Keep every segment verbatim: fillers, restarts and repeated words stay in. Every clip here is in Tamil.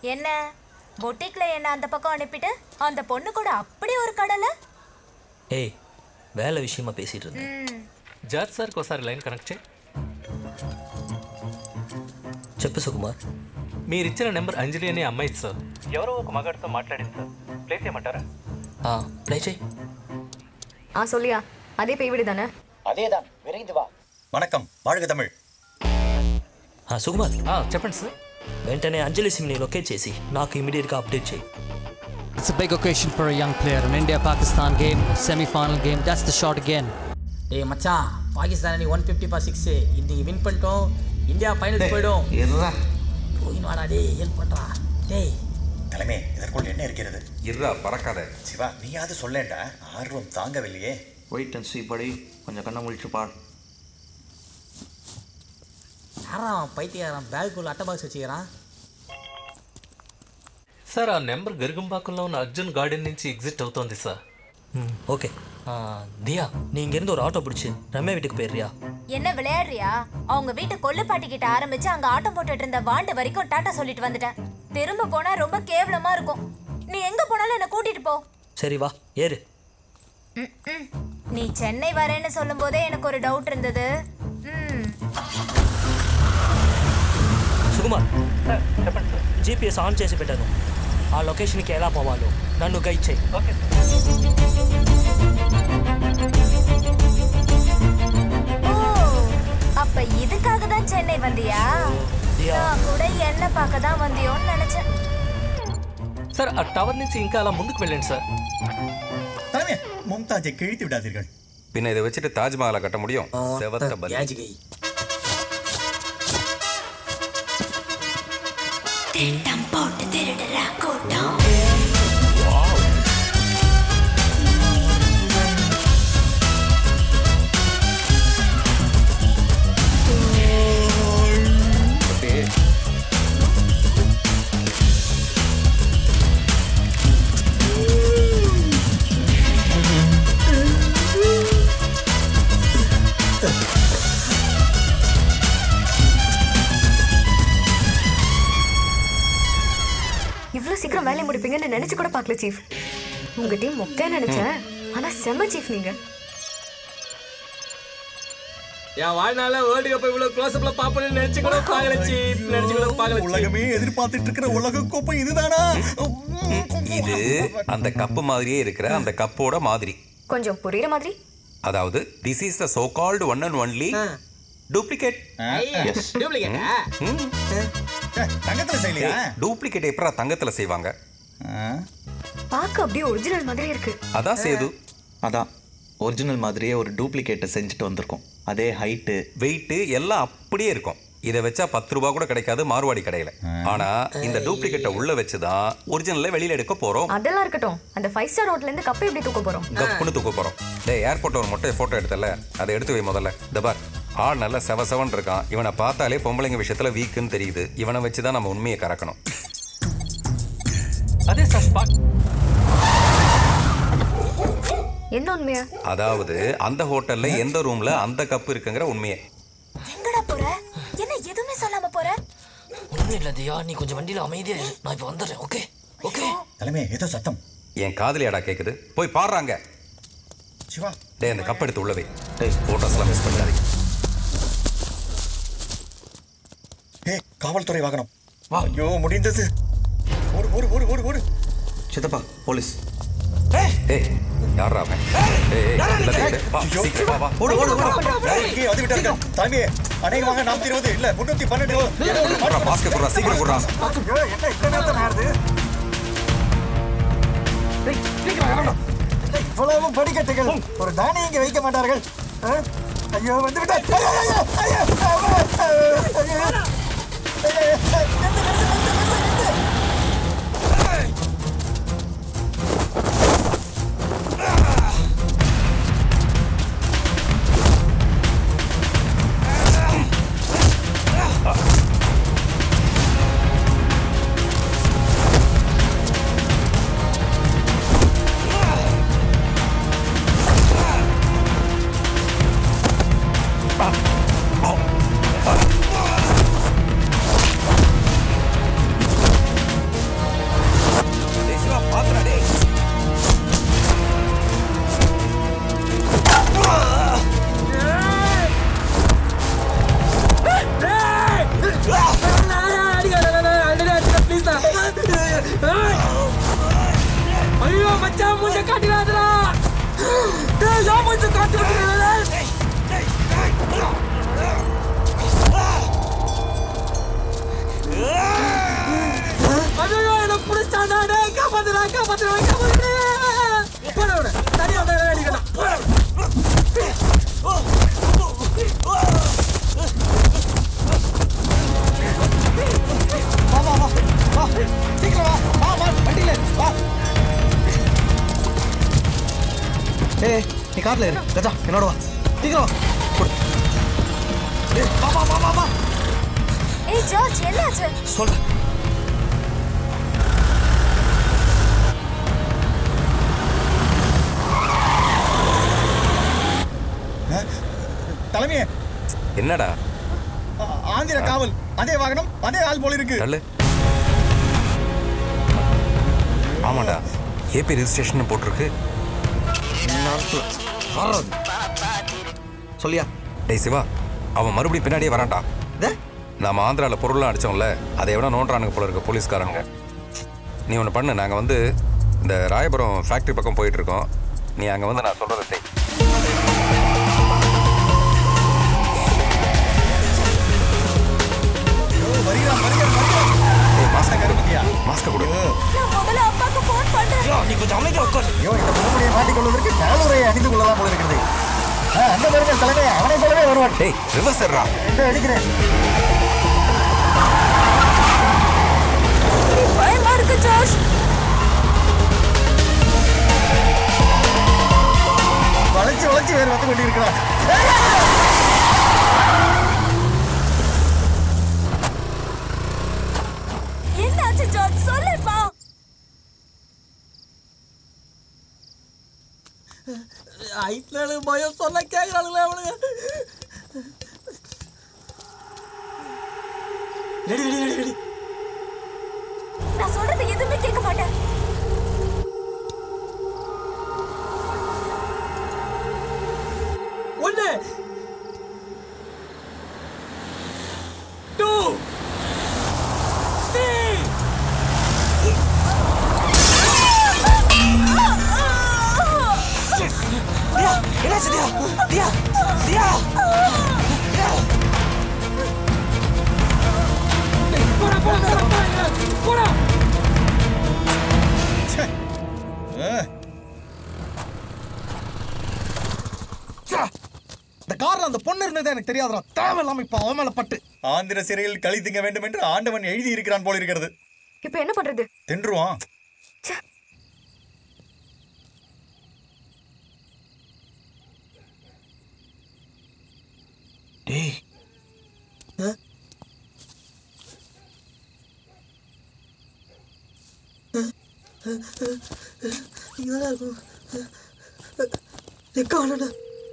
என்ன பொட்டிக்ல என்ன அந்த பக்கம் அனுப்பிட்டு அந்த பொண்ணு கூட அப்படி ஒரு கடலை? ஏய், வேலை விஷயமா பேசிட்டு இருந்தேன். జార్జ్ సార్కి ఒకసారి లైన్ కనెక్ట్ చేయి. చెప్పు సుకుమార్. మీరు ఇచ్చిన నెంబర్ అంజలి అనే అమ్మాయి సార్. ఎవరో ఒక మగాడితో మాట్లాడింది సార్. ప్లే చేయమంటారా? ప్లే చేయి. ஆ சொல்லியா, அதே பேய் வீடு தானே? அதே தான், விரைந்து வா. வணக்கம், வாழ்க தமிழ். సుకుమార్ చెప్పండి సార్. వెంటనే అంజలి సిమ్ని లొకేట్ చేసి నాకు ఇమీడియట్గా అప్డేట్ చేయి. It's a big occasion for a young player. An India-Pakistan game, semi-final game. That's the shot again. Hey, macha, Pakistan ni one fifty per six. Indi win பண்ணிட்டோம். India finals போய்டும். இருடா. போய் வாடா டேய், ஹெல்ப் பண்றா. டேய், தலைமே இதற்குள் என்ன இருக்கிறது? இருடா, பறக்காத. சிவா, நீயாவது சொல்லேன்டா. ஆர்வம் தாங்கவில்லையே. வெயிட் அண்ட் see படி. கொஞ்சம் கண்ணை முழிச்சு பார். யாரா பைத்தியாரம் பேக்குள்ள அட்டை பாக்ஸ் வச்சிக்கிறான்? సార్ ఆ నెంబర్ గరిగంబాకంలో ఉన్న అర్జున్ గార్డెన్ నుంచి ఎగ్జిట్ అవుతోంది సార్. ஓகே தியா, நீ இங்கேருந்து ஒரு ஆட்டோ பிடிச்சி ரம்யா வீட்டுக்கு போயிடுறியா? என்ன விளையாடுறியா? அவங்க வீட்டு கொல்லுப்பாட்டி கிட்ட ஆரம்பிச்சு அங்க ஆட்டம் போட்டுட்டு இருந்த வாண்டு வரைக்கும் டாட்டா சொல்லிட்டு வந்துட்டேன். திரும்ப போனா ரொம்ப கேவலமா இருக்கும். நீ எங்க போனாலும் என்ன கூட்டிட்டு போ. சரி வா, ஏறு. நீ சென்னை வரேன்னு சொல்லும் போதே எனக்கு ஒரு டவுட் இருந்தது. సుకుమార్, జీపీఎస్ ఆన్ చేసి పెట్టాను. ఆ లొకేషన్కి ఎలా పోవాలో నన్ను గైడ్ చేయి. அப்ப இதுக்காக தான் சென்னை வந்தியா? நான் கூட என்ன பார்க்க தான் வந்தியோன்னு நினைச்சேன். சார் ఆ టవర్ నుంచి ఇంకా అలా ముందుకు వెళ్ళండి సార్. தலைமே, மும்தாஜை கிழித்து விடாதீர்கள். பின்ன இதை வச்சுட்டு தாஜ்மஹாலை கட்ட முடியும்? செவத்த பலி. திட்டம் போட்டு திருடுறா கூட்டம். இவ்வளவு சீக்கிரம் வேலையை முடிப்பீங்கன்னு நினைச்சு கூட பார்க்கல சீஃப். உங்க டீம் மொக்க நினைச்சேன், ஆனா செம்ம சீஃப் நீங்க. என் வாழ்நாள வேர்ல்ட் கப் இவ்வளவு க்ளோஸ் அப்ல பாப்பேன்னு நினைச்சு கூட பார்க்கல சீஃப். நினைச்சு கூட பார்க்கல. உலகமே எதிர்பார்த்துட்டு இருக்கிற உலக கோப்பை இதுதானா? இது அந்த கப்பு மாதிரியே இருக்கிற அந்த கப்போட மாதிரி. கொஞ்சம் புரியுற மாதிரி. அதாவது this is the so called one and only duplicate. Yes, duplicate. தங்கத்துல செய்யலையா? டூப்ளிகேட் எப்பரா தங்கத்துல செய்வாங்க? பார்க்க அப்படியே ஒரிஜினல் மாதிரி இருக்கு. அதான் சேது. அதான் ஒரிஜினல் மாதிரியே ஒரு டூப்ளிகேட்டை செஞ்சுட்டு வந்திருக்கோம். அதே ஹைட்டு வெயிட்டு எல்லாம் அப்படியே இருக்கும். இதை வச்சா பத்து ரூபா கூட கிடைக்காது மார்வாடி கடையில. ஆனா இந்த டூப்ளிகேட்டை உள்ள வச்சுதான் ஒரிஜினலை வெளியில எடுக்க போறோம். அதெல்லாம் இருக்கட்டும், அந்த ஃபைவ் ஸ்டார் ஹோட்டல்ல இருந்து கப்பை எப்படி தூக்க போறோம்? கப்புன்னு தூக்க போறோம். டேய், ஏர்போர்ட்ல ஒரு மொட்டை போட்டோ எடுத்தல, அதை எடுத்து வை முதல்ல. இந்த பார், ஆள் நல்ல செவ செவன் இருக்கான். இவனை பார்த்தாலே பொம்பளைங்க விஷயத்துல வீக்குன்னு தெரியுது. இவனை வச்சுதான் நம்ம உண்மையை கறக்கணும். அதே சார் ஸ்பாட். என்ன உண்மையா? அதாவது அந்த ஹோட்டல்ல எந்த ரூம்ல அந்த கப் இருக்குங்கிற உண்மையே. எங்கடா போற? என்ன எதுவுமே சொல்லாம போற? ஒண்ணும் இல்ல தியா, நீ கொஞ்சம் வண்டியில அமைதியா இரு. நான் இப்ப வந்துடுறேன். Okay okay. தலைமே, ஏதோ சத்தம். என் காதலியாடா கேக்குது, போய் பாடுறாங்க. சிவா, டேய் அந்த கப் எடுத்து உள்ளவே. டேய் போட்டோஸ்லாம் மிஸ் பண்ணாதீங்க. ஏய், காவல்துறை வாகனம். ஐயோ, முடிந்தது. ஓடு ஓடு ஓடு ஓடு ஓடு. சித்தப்பா, போலீஸ். ஏய், யாரா அவன்? ஏய், எல்லாத்தையும் வா, சீக்கிரம் வா வா. ஓடு ஓடு ஓடு. ஏய், அது விட்டாங்க. தலைமே, அநேகமாக நாம் தீர்வது இல்ல. முன்னூற்று பன்னெண்டு. குறா பாஸ்கெட் குறா, சீக்கிரம் குறா. என்ன இவ்வளவு நேரத்துல நடக்குது? டேய், சீக்கிரம் வாடா. இவ்வளவு படிக்கட்டுகள் ஒரு தானியம் இங்க வைக்க மாட்டார்கள். ஐயோ, வந்து விட்டாய். ஐயோ ஐயோ ஐயோ. மச்சான் மூஞ்ச காட்டிடாதடா. டேய் யா மூஞ்ச காட்டிடாதடா. ஐயோ என்ன புடிச்சாடா. டேய் காப்பாத்துடா காப்பாத்துடா காப்பாத்துடா. போடா போடா. தனியா வந்தா அடிக்கலாம். வா வா வா வா சீக்கிரம் வா வா வா வண்டியில வா. ஏய் நீ கார்ல ஏறு. கஜா என்னோட வா சீக்கிரம் வா. ஏய் வா வா வா வா வா. ஏய் ஜார்ஜ் என்னாச்சு? சொல்றேன். தலைமையே என்னடா ஆந்திர காவல் அதே வாகனம் அதே ஆள் போல இருக்கு. நல்ல ஆமாடா ஏபி ரெஜிஸ்ட்ரேஷன் போட்டிருக்கு. சொல்லியா? டேய் சிவா அவன் மறுபடியும் பின்னாடியே வரான்டா. நாம ஆந்திராவில் பொருள்லாம் அடித்தோம்ல அதை எவ்வளோ நோண்டுறானுங்க போல இருக்க போலீஸ்காரங்க. நீ ஒன்று பண்ணு, நாங்கள் வந்து இந்த ராயபுரம் ஃபேக்ட்ரி பக்கம் போயிட்டுருக்கோம். நீ அங்கே வந்து நான் சொல்கிறத செய். மாஸ்க கொடு. முதல்ல அப்பாக்கு ஃபோன் பண்றேன். நீ கொஞ்சம் அமைதியா உட்கார். ஐயோ இந்த முகமுடியை மாட்டிக்கொள்வதற்கு காலுறையை அணிந்து கொள்ளலாம் போல இருக்கிறது. அந்த பாருங்க தலைமை அவனை போலவே வருவான். டேய் ரிவர்ஸ் ஏறா. அடிக்கிறேன். பயமா இருக்கு ஜார்ஜ். வளைச்சு வளைச்சு வேறு வந்து கொண்டிருக்கிறான். என்னாச்சு ஜார்ஜ் சொல்லுப்பா. ஐட்ல பயம் சொல்ல கேக்குறானுங்களே அவனுங்க. Ready ready ready ready. நான் சொல்றது எதுவுமே கேட்க மாட்டேன். ஒன்னு டூ த்ரீ. தியா என்னாச்சு தியா தியா தியா போடா போடா போடா போடா. இந்த கார்ல அந்த பொண்ணு இருந்தது எனக்கு தெரியாதுடா. தேவையில்லாம இப்ப அவன் மேல பட்டு ஆந்திர சிறையில் களி திங்க வேண்டும் என்று ஆண்டவன் எழுதி இருக்கிறான் போல இருக்கிறது. இப்போ என்ன பண்றது? தின்றுவான். டேய் இங்கதான் இருக்கும். எக்கானடா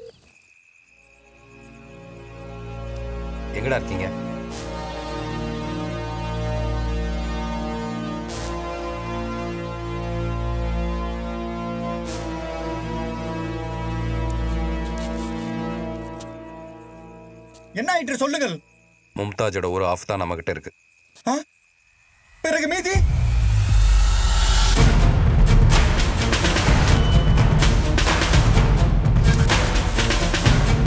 எங்கடா இருக்கீங்க? என்ன ஆயிற்று சொல்லுங்கள். மும்தாஜோட ஒரு ஆஃப் தான் நம்ம கிட்ட இருக்கு. பிறகு மீதி